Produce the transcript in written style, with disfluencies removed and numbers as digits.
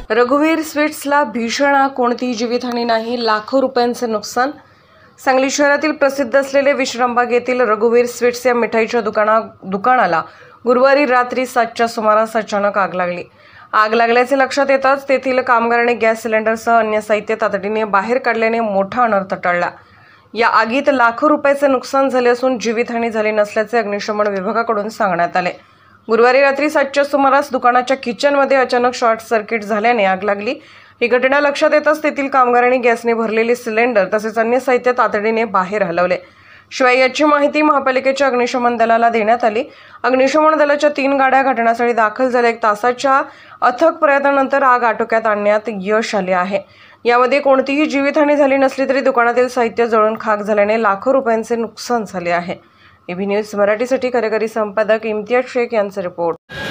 रघुवीर स्वीट्सला भीषण आग, कोणतीही जीवितहानी नाही, लाखो रुपयांचे नुकसान। सांगली शहरातील प्रसिद्ध असलेले विश्रामबाग येथील रघुवीर स्वीट्स या मिठाईच्या दुकानाला गुरुवारी रात्री 7च्या सुमारास अचानक आग लागली। आग लागल्याचे लक्षात येताच तेथील कामगारांनी गॅस सिलेंडरसह अन्य साहित्य तातडीने बाहेर काढल्याने मोठा अनर्थ टळला। या आगीत लाखो रुपयाचे नुकसान झाले असून जीवितहानी झाली नसल्याचे अग्निशमन विभागाकडून सांगण्यात आले। गुरुवारी रात्री 7च्या सुमारास दुकानाच्या किचनमध्ये अचानक शॉर्ट सर्किट झाल्याने आग लागली। ही घटना लक्षात येताच तेथील कामगारांनी गॅसने भरलेले सिलेंडर तसेच अन्य साहित्य तातडीने बाहेर हलवले। शिवाय याची माहिती महापालिकेच्या अग्निशमन दलाला देण्यात आली। अग्निशमन दलाच्या 3 गाड्या घटनास्थळी दाखल झाल्या। 1 तासाच्या अथक प्रयत्नानंतर आग आटोक्यात आणण्यात यश आले आहे। यामध्ये कोणतीही जीवितहानी झाली नसली तरी दुकानातील साहित्य जळून खाक झाल्याने लाखो रुपयांचे नुकसान झाले आहे। एबी न्यूज मराठीसाठी कार्यकारी संपादक इम्तियाज शेख यांचा रिपोर्ट।